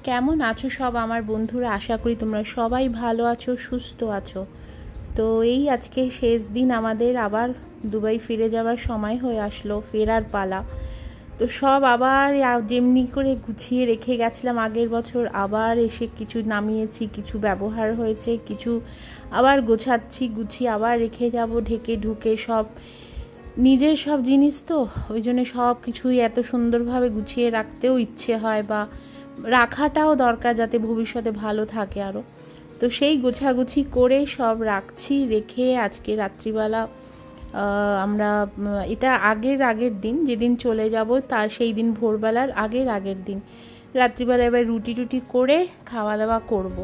কেমন আছো সব আমার বন্ধুরা? আশা করি তোমরা সবাই ভালো আছো, সুস্থ আছো। তো এই আজকে শেষ দিন আমাদের, আবার দুবাই ফিরে যাওয়ার সময় হয়ে আসলো, ফেরার পালা। তো সব আবার যেমনি করে গুছিয়ে রেখে গেছিলাম আগের বছর, আবার এসে কিছু নামিয়েছি, কিছু ব্যবহার হয়েছে, কিছু আবার গোছাচ্ছি, গুছিয়ে আবার রেখে যাব ঢেকে ঢুকে। সব নিজের সব জিনিস তো, ওই জন্য সব কিছুই এত সুন্দরভাবে গুছিয়ে রাখতেও ইচ্ছে হয়, বা রাখাটাও দরকার যাতে ভবিষ্যতে ভালো থাকে আরও। তো সেই গোছাগুছি করে সব রাখছি, রেখে আজকে রাত্রিবেলা আমরা, এটা আগের দিন যেদিন চলে যাব তার সেই দিন ভোরবেলার আগের দিন রাত্রিবেলা এবার রুটি টুটি করে খাওয়া দাওয়া করবো।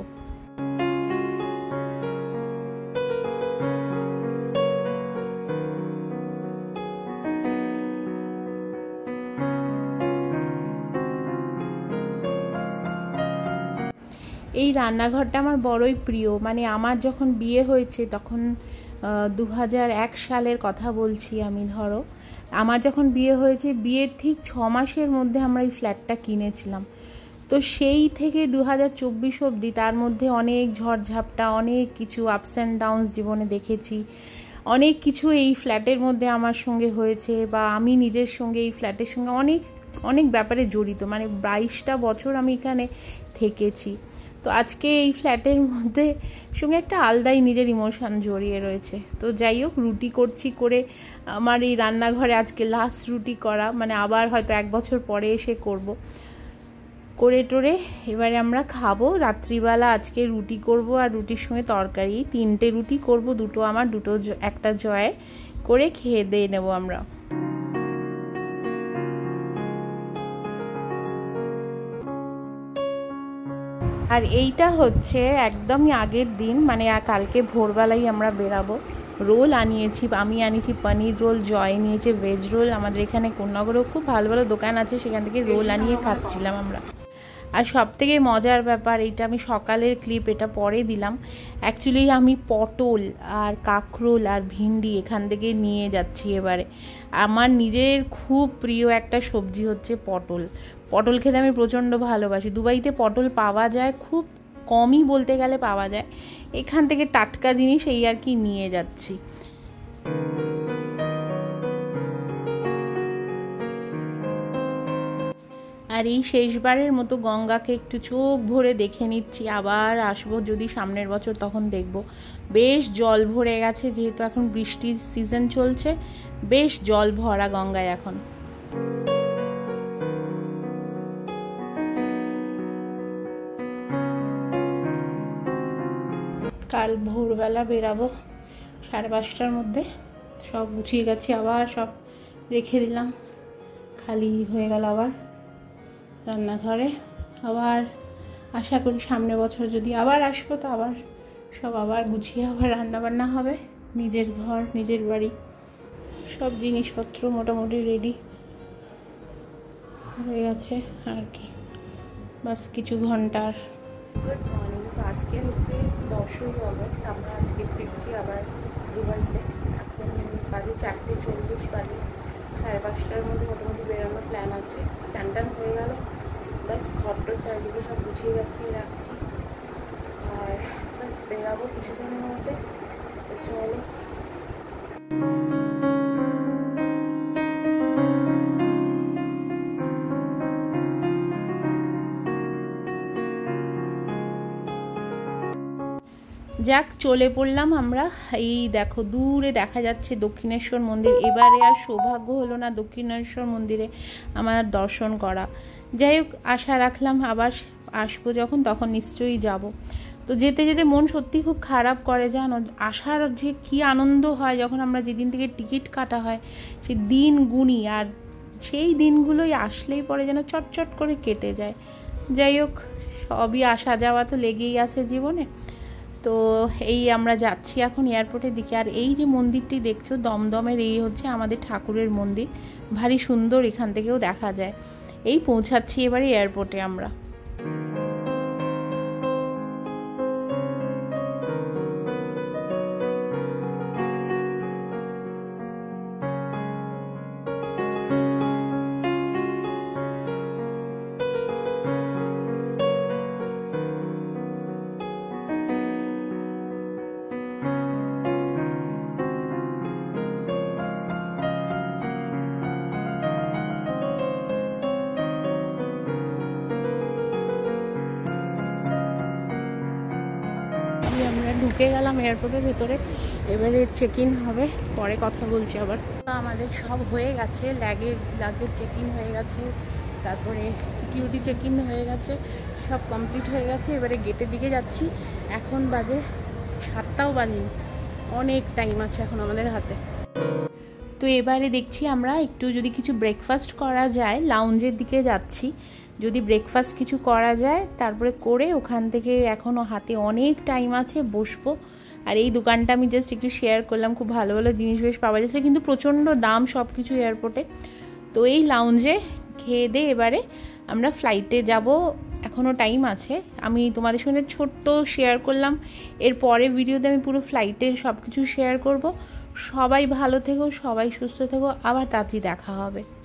এই রান্নাঘরটা আমার বড়ই প্রিয়, মানে আমার যখন বিয়ে হয়েছে তখন 2001 সালের কথা বলছি আমি। ধরো আমার যখন বিয়ে হয়েছে, বিয়ের ঠিক 6 মাসের মধ্যে আমরা এই ফ্ল্যাটটা কিনেছিলাম। তো সেই থেকে 2024 অবধি তার মধ্যে অনেক ঝড়ঝাপটা, অনেক কিছু আপস অ্যান্ড ডাউনস জীবনে দেখেছি। অনেক কিছু এই ফ্ল্যাটের মধ্যে আমার সঙ্গে হয়েছে, বা আমি নিজের সঙ্গে এই ফ্ল্যাটের সঙ্গে অনেক অনেক ব্যাপারে জড়িত, মানে 22টা বছর আমি এখানে থেকেছি। তো আজকে এই ফ্ল্যাটের মধ্যে সঙ্গে একটা আলাদাই নিজের ইমোশন জড়িয়ে রয়েছে। তো যাই হোক, রুটি করছি, করে আমার এই রান্নাঘরে আজকে লাস্ট রুটি করা, মানে আবার হয়তো 1 বছর পরে এসে করব। করে টোরে এবারে আমরা খাবো রাত্রিবেলা। আজকে রুটি করব, আর রুটির সঙ্গে তরকারি, 3টে রুটি করব, 2টো আমার, একটা জয়ের, করে খেয়ে দিয়ে নেবো আমরা। আর এইটা হচ্ছে একদমই আগের দিন, মানে কালকে ভোরবেলাই আমরা বেরাবো। রোল আনিয়েছি, আমি আনিয়েছি পনির রোল, জয় নিয়েছে ভেজ রোল। আমাদের এখানে কোন্নগরেও খুব ভালো ভালো দোকান আছে, সেখান থেকে রোল আনিয়ে খাচ্ছিলাম আমরা। আর সব থেকে মজার ব্যাপার, এটা আমি সকালের ক্লিপ, এটা পরে দিলাম। অ্যাকচুয়ালি আমি পটল আর কাঁকরোল আর ভিন্ডি এখান থেকে নিয়ে যাচ্ছি এবারে। আমার নিজের খুব প্রিয় একটা সবজি হচ্ছে পটল। পটল খেতে আমি প্রচণ্ড ভালোবাসি। দুবাইতে পটল পাওয়া যায়, খুব কমই বলতে গেলে পাওয়া যায়। এখান থেকে টাটকা জিনিস এই আর কি নিয়ে যাচ্ছি। আর এই শেষবারের মতো গঙ্গাকে একটু চোখ ভরে দেখে নিচ্ছি, আবার আসবো যদি সামনের বছর, তখন দেখব। বেশ জল ভরে গেছে, যেহেতু এখন বৃষ্টির সিজন চলছে, বেশ জল ভরা গঙ্গায় এখন। কাল ভোরবেলা বেরাবো 5:30টার মধ্যে। সব গুছিয়ে গেছি, আবার সব রেখে দিলাম, খালি হয়ে গেল আবার রান্নাঘরে। আবার আশা করি সামনের বছর যদি আবার আসবো, তো আবার সব আবার গুছিয়ে আবার রান্নাবান্না হবে। নিজের ঘর, নিজের বাড়ি, সব জিনিসপত্র মোটামুটি রেডি হয়ে গেছে আর কি, বাস কিছু ঘন্টার। Good morning. তো আজকে হচ্ছে 10ই অগস্ট, আমরা আজকে ফিরছি আবার দুবাইতে। এখন বাজে 4:40 বাজে, 5:30টার মধ্যে মোটামুটি বেরোনোর প্ল্যান আছে। চান টান হয়ে গেল, ব্যাস ঘরটার চারিদিকে সব গুছিয়ে গাছিয়ে রাখছি, আর ব্যাস বেরাবো কিছুদিনের মধ্যে। চলো। যাক, চলে পড়লাম আমরা। এই দেখো দূরে দেখা যাচ্ছে দক্ষিণেশ্বর মন্দির। এবারে আর সৌভাগ্য হলো না দক্ষিণেশ্বর মন্দিরে আমার দর্শন করা। যাই হোক, আশা রাখলাম আবার আসবো যখন, তখন নিশ্চয়ই যাব। তো যেতে যেতে মন সত্যি খুব খারাপ করে, জানো। আসার যে কি আনন্দ হয় যখন আমরা যেদিন থেকে টিকিট কাটা হয় সেই দিন গুনি, আর সেই দিনগুলোই আসলেই পরে যেন চটচট করে কেটে যায়। যাই হোক, সবই আসা যাওয়া তো লেগেই আছে জীবনে। তো এই আমরা যাচ্ছি এখন এয়ারপোর্টের দিকে। আর এই যে মন্দিরটি দেখছো দমদমের, এই হচ্ছে আমাদের ঠাকুরের মন্দির, ভারী সুন্দর, এখান থেকেও দেখা যায়। এই পৌঁছাচ্ছি এবারে এয়ারপোর্টে আমরা। ফাইনালি আমরা ঢুকে গেলাম এয়ারপোর্টের ভেতরে। এবারে চেক ইন হবে, পরে কথা বলছি আবার। আমাদের সব হয়ে গেছে, লাগেজ চেক ইন হয়ে গেছে, তারপরে সিকিউরিটি চেক ইন হয়ে গেছে, সব কমপ্লিট হয়ে গেছে। এবারে গেটের দিকে যাচ্ছি। এখন বাজে 7টাও বাজেনি, অনেক টাইম আছে এখন আমাদের হাতে। তো এবারে দেখছি আমরা একটু যদি কিছু ব্রেকফাস্ট করা যায়, লাউঞ্জের দিকে যাচ্ছি। যদি ব্রেকফাস্ট কিছু করা যায় তারপরে করে ওখান থেকে, এখনও হাতে অনেক টাইম আছে, বসবো। আর এই দোকানটা আমি জাস্ট একটু শেয়ার করলাম, খুব ভালো ভালো জিনিস বেশ পাওয়া যাচ্ছে, কিন্তু প্রচণ্ড দাম সব কিছু এয়ারপোর্টে। তো এই লাউঞ্জে খেয়ে দিয়ে এবারে আমরা ফ্লাইটে যাব, এখনও টাইম আছে। আমি তোমাদের সঙ্গে ছোট্ট শেয়ার করলাম, এর পরে ভিডিওতে আমি পুরো ফ্লাইটের সব কিছু শেয়ার করব। সবাই ভালো থেকো, সবাই সুস্থ থেকো, আবার তাড়াতাড়ি দেখা হবে।